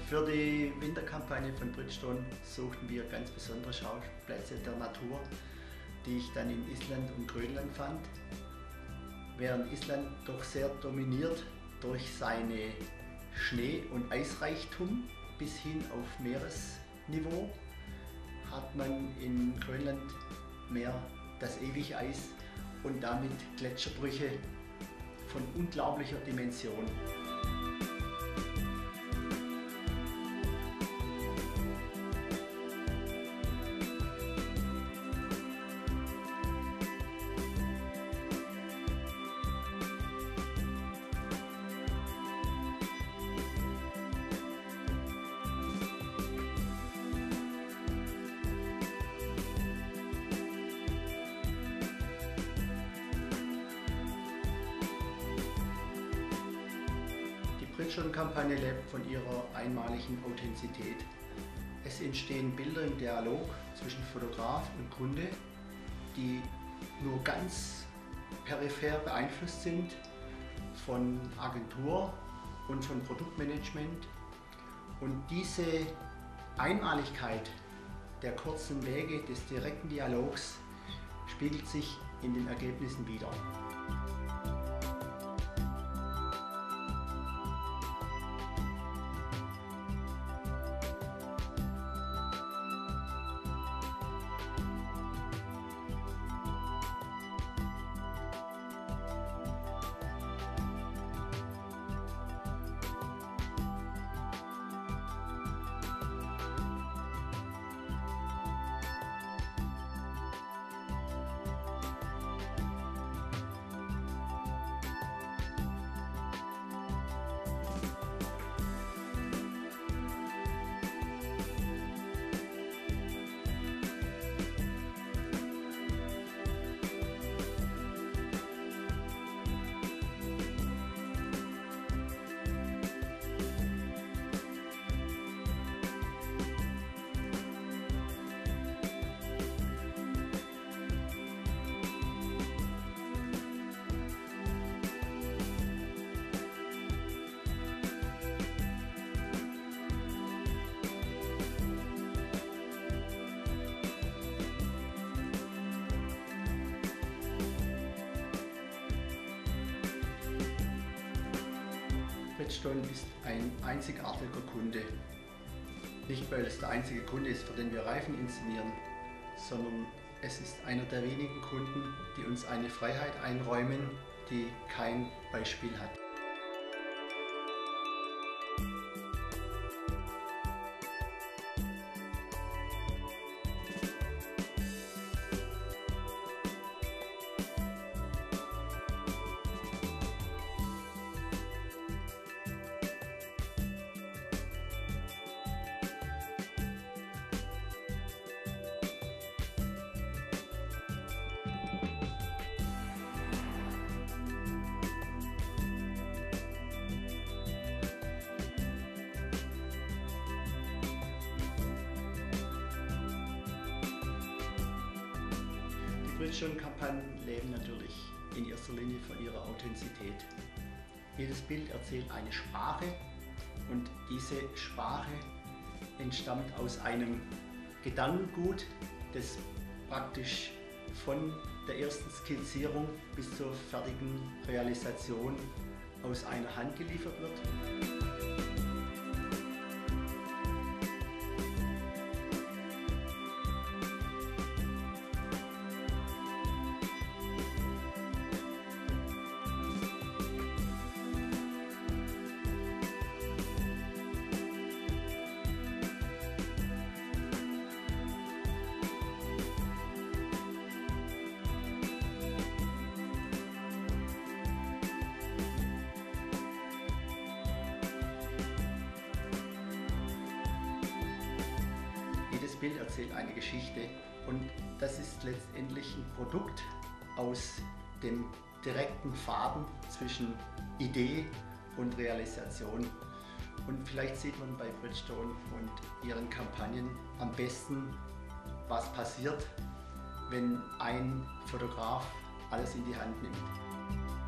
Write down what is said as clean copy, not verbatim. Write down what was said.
Für die Winterkampagne von Bridgestone suchten wir ganz besondere Schauplätze der Natur, die ich dann in Island und Grönland fand. Während Island doch sehr dominiert durch seine Schnee- und Eisreichtum bis hin auf Meeresniveau, hat man in Grönland mehr das ewige Eis und damit Gletscherbrüche von unglaublicher Dimension. Die Bridgestone-Kampagne lebt von ihrer einmaligen Authentizität. Es entstehen Bilder im Dialog zwischen Fotograf und Kunde, die nur ganz peripher beeinflusst sind von Agentur und von Produktmanagement. Und diese Einmaligkeit der kurzen Wege des direkten Dialogs spiegelt sich in den Ergebnissen wider. Bridgestone ist ein einzigartiger Kunde. Nicht, weil es der einzige Kunde ist, für den wir Reifen inszenieren, sondern es ist einer der wenigen Kunden, die uns eine Freiheit einräumen, die kein Beispiel hat. Die Bridgestone-Kampagnen leben natürlich in erster Linie von ihrer Authentizität. Jedes Bild erzählt eine Sprache und diese Sprache entstammt aus einem Gedankengut, das praktisch von der ersten Skizzierung bis zur fertigen Realisation aus einer Hand geliefert wird. Jedes Bild erzählt eine Geschichte und das ist letztendlich ein Produkt aus dem direkten Faden zwischen Idee und Realisation. Und vielleicht sieht man bei Bridgestone und ihren Kampagnen am besten, was passiert, wenn ein Fotograf alles in die Hand nimmt.